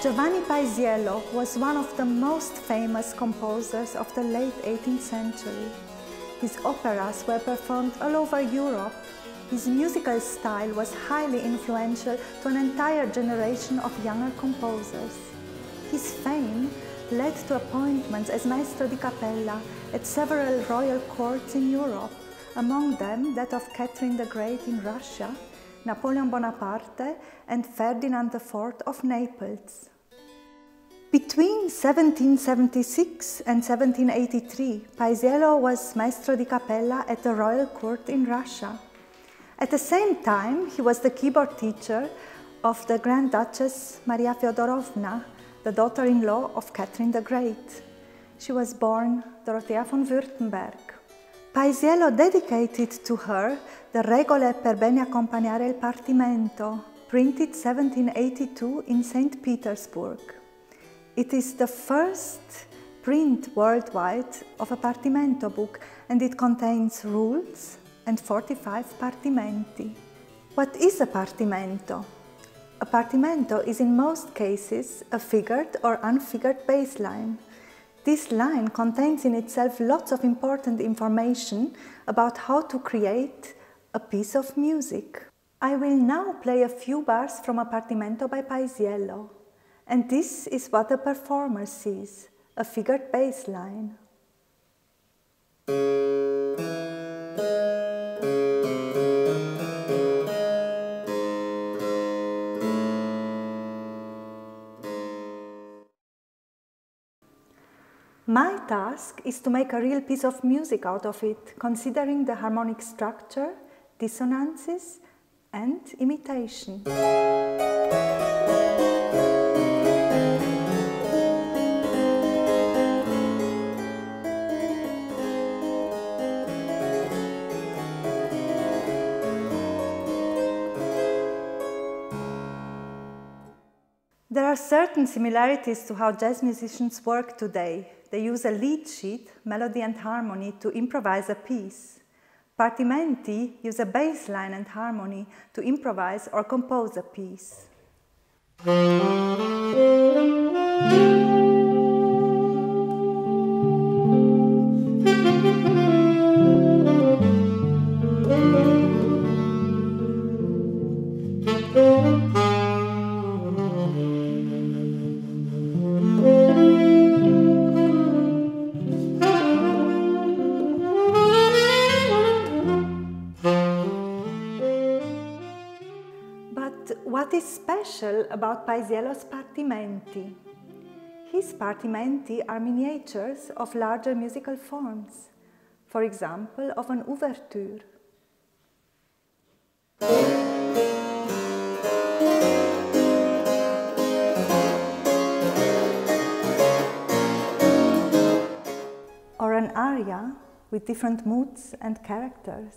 Giovanni Paisiello was one of the most famous composers of the late 18th century. His operas were performed all over Europe. His musical style was highly influential to an entire generation of younger composers. His fame led to appointments as maestro di capella at several royal courts in Europe, among them that of Catherine the Great in Russia, Napoleon Bonaparte, and Ferdinand IV of Naples. Between 1776 and 1783, Paisiello was maestro di capella at the royal court in Russia. At the same time, he was the keyboard teacher of the Grand Duchess Maria Feodorovna, the daughter-in-law of Catherine the Great. She was born Dorothea von Württemberg. Paisiello dedicated to her the Regole per bene accompagnare il Partimento, printed 1782 in St. Petersburg. It is the first print worldwide of a Partimento book, and it contains rules and 45 partimenti. What is a Partimento? A Partimento is in most cases a figured or unfigured bass line. This line contains in itself lots of important information about how to create a piece of music. I will now play a few bars from a Partimento by Paisiello. And this is what the performer sees, a figured bass line. My task is to make a real piece of music out of it, considering the harmonic structure, dissonances, and imitation. There are certain similarities to how jazz musicians work today. They use a lead sheet, melody and harmony, to improvise a piece. Partimenti use a bass line and harmony to improvise or compose a piece. What is special about Paisiello's Partimenti? His Partimenti are miniatures of larger musical forms, for example, of an ouverture. Or an aria with different moods and characters.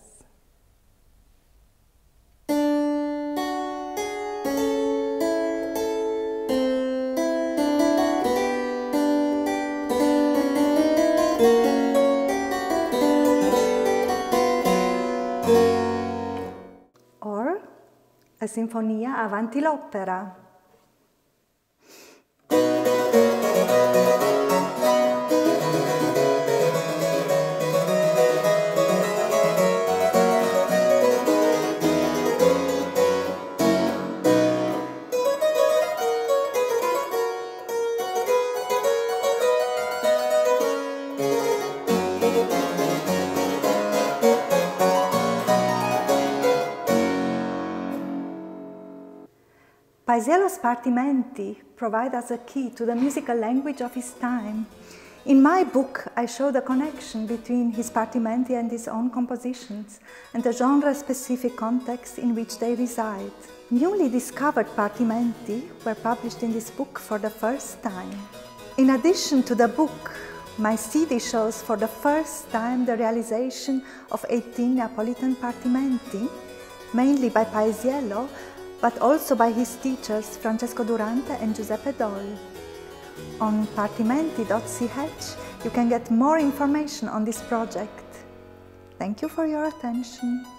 Or a sinfonia avanti l'opera. Paisiello's Partimenti provide us a key to the musical language of his time. In my book, I show the connection between his Partimenti and his own compositions, and the genre-specific context in which they reside. Newly discovered Partimenti were published in this book for the first time. In addition to the book, my CD shows for the first time the realization of 18 Neapolitan Partimenti, mainly by Paisiello, but also by his teachers Francesco Durante and Giuseppe Dol. On partimenti.ch you can get more information on this project. Thank you for your attention.